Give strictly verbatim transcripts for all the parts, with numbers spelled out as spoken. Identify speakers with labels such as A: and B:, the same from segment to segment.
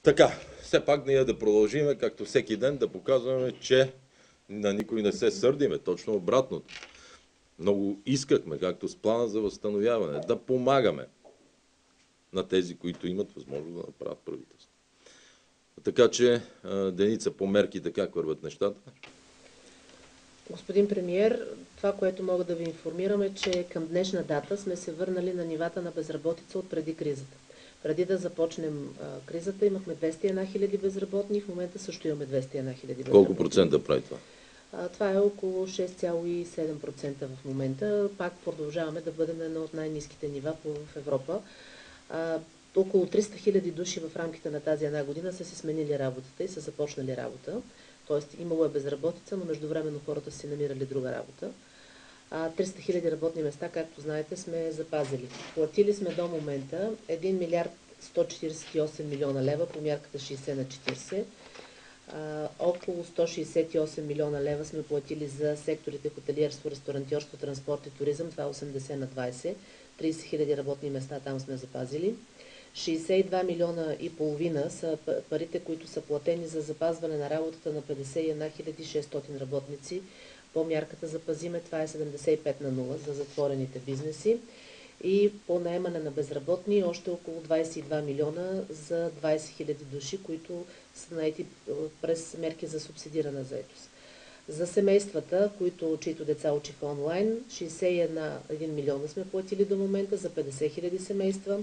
A: Така, все пак ние да продължиме, както всеки ден, да показваме, че на никой не се сърдиме, точно обратното. Много искахме, както с плана за възстановяване, да помагаме на тези, които имат възможност да направят правителство. Така че, Деница, по мерките как върват нещата?
B: Господин премиер, това, което мога да ви информирам е, че към днешна дата сме се върнали на нивата на безработица от преди кризата. Преди да започнем а, кризата имахме двеста и една хиляди безработни, в момента също имаме двеста и една хиляди безработни.
A: Колко процента прави това?
B: А, това е около шест цяло и седем процента в момента. Пак продължаваме да бъдем на едно от най-ниските нива в Европа. А, около триста хиляди души в рамките на тази една година са си сменили работата и са започнали работа. Тоест имало е безработица, но междувременно хората си намирали друга работа. триста хиляди работни места, както знаете, сме запазили. Платили сме до момента един милиард сто четиридесет и осем милиона лева по мярката шейсет на четиридесет. А, около сто шейсет и осем милиона лева сме платили за секторите хотелиерство, ресторантьорство, транспорт и туризъм. Това е осемдесет на двадесет. тридесет хиляди работни места там сме запазили. шейсет и два милиона и половина са парите, които са платени за запазване на работата на петдесет и една хиляди и шестстотин работници по мярката Запазиме. Това е седемдесет и пет на нула за затворените бизнеси. И по наемане на безработни още около двадесет и два милиона за двадесет хиляди души, които са наети през мерки за субсидирана заетост. За семействата, които, чието деца учиха онлайн, шейсет и един милиона сме платили до момента за петдесет хиляди семейства.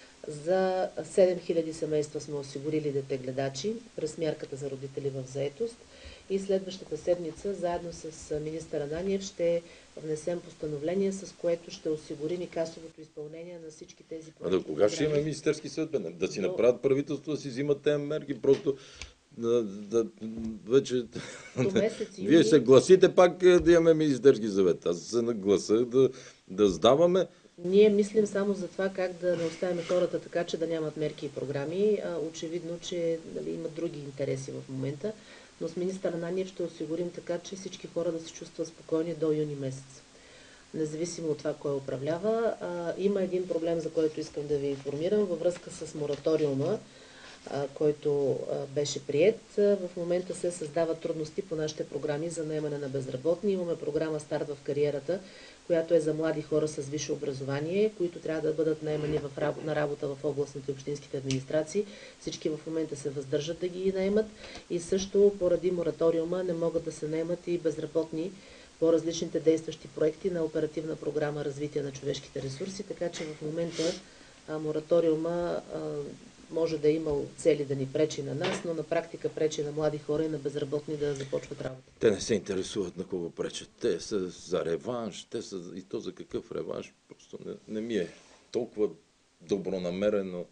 B: За седем хиляди семейства сме осигурили детегледачи през мярката за родители в заетост. И следващата седмица, заедно с министър Ананиев, ще внесем постановление, с което ще осигурим и касовото изпълнение на всички тези
A: проекти. А да кога ще имаме Министерски съд? Да си направят правителство, да си взимат тези мерки, просто да, да, вече...
B: До месец юни...
A: Вие се гласите пак да имаме Министерски съвет. Аз се нагласа да, да сдаваме.
B: Ние мислим само за това как да не оставяме хората така, че да нямат мерки и програми. А, очевидно, че нали, имат други интереси в момента. Но с министър Ананиев ще осигурим така, че всички хора да се чувстват спокойни до юни месец. Независимо от това, кой управлява. А, има един проблем, за който искам да ви информирам във връзка с мораториума, а, който а, беше приет. В момента се създават трудности по нашите програми за наемане на безработни. Имаме програма Старт в кариерата, която е за млади хора с висше образование, които трябва да бъдат наемани в раб... на работа в областните и общинските администрации. Всички в момента се въздържат да ги наемат и също поради мораториума не могат да се наемат и безработни по различните действащи проекти на оперативна програма Развитие на човешките ресурси, така че в момента а, мораториума а, може да е имал цели да ни пречи на нас, но на практика пречи на млади хора и на безработни да започват работа.
A: Те не се интересуват на кого пречат. Те са за реванш, те са и то за какъв реванш. Просто не, не ми е толкова добронамерено.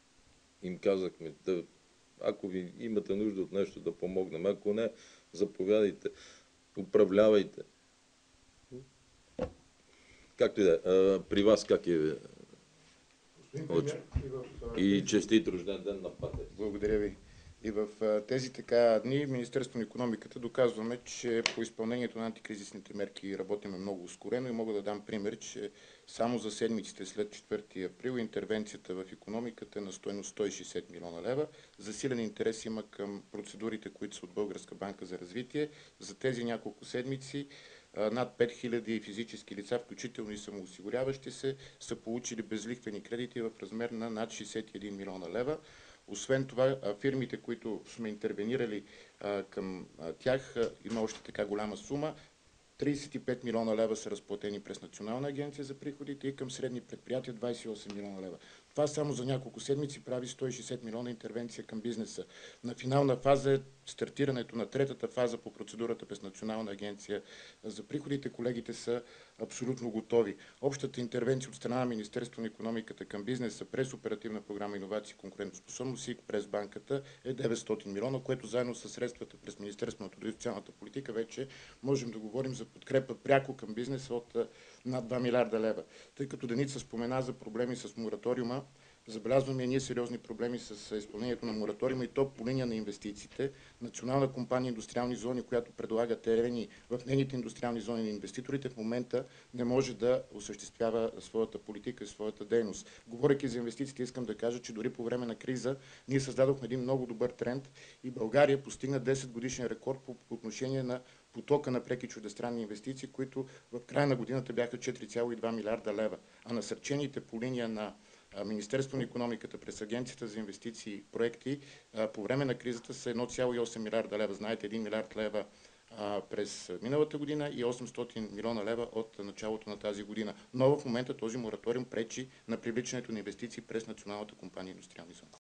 A: Им казахме, да, ако ви имате нужда от нещо да помогнем, ако не, заповядайте, управлявайте. Както и да е. При вас как е? И честит рожден ден на Патер.
C: Благодаря ви. И в тези така дни Министерството на икономиката доказваме, че по изпълнението на антикризисните мерки работиме много ускорено и мога да дам пример, че само за седмиците след четвърти април интервенцията в икономиката е на стойност сто и шейсет милиона лева. Засилен интерес има към процедурите, които са от Българска банка за развитие. За тези няколко седмици над пет хиляди физически лица, включително и самоосигуряващи се, са получили безлихвени кредити в размер на над шейсет и един милиона лева. Освен това, фирмите, които сме интервенирали към тях, има още така голяма сума. тридесет и пет милиона лева са разплатени през Национална агенция за приходите и към средни предприятия двадесет и осем милиона лева. Това само за няколко седмици прави сто и шейсет милиона интервенция към бизнеса. На финална фаза е стартирането на третата фаза по процедурата през Национална агенция за приходите. Колегите са абсолютно готови. Общата интервенция от страна на Министерството на икономиката към бизнеса през оперативна програма Иновации и конкурентоспособност и през банката е деветстотин милиона, което заедно с средствата през Министерството на труда и социалната политика вече можем да говорим за подкрепа пряко към бизнеса от над два милиарда лева. Тъй като Деница спомена за проблеми с мораториума, Забелязваме ние сериозни проблеми с изпълнението на мораториума и то по линия на инвестициите. Национална компания индустриални зони, която предлага терени в нейните индустриални зони на инвеститорите, в момента не може да осъществява своята политика и своята дейност. Говорейки за инвестициите, искам да кажа, че дори по време на криза ние създадохме един много добър тренд и България постигна десет годишен рекорд по отношение на потока на преки чуждестранни инвестиции, които в края на годината бяха четири цяло и два милиарда лева. А насърчените по линия на Министерството на икономиката през Агенцията за инвестиции и проекти по време на кризата са едно цяло и осем милиарда лева. Знаете, един милиард лева през миналата година и осемстотин милиона лева от началото на тази година. Но в момента този мораториум пречи на привличането на инвестиции през Националната компания индустриални зони.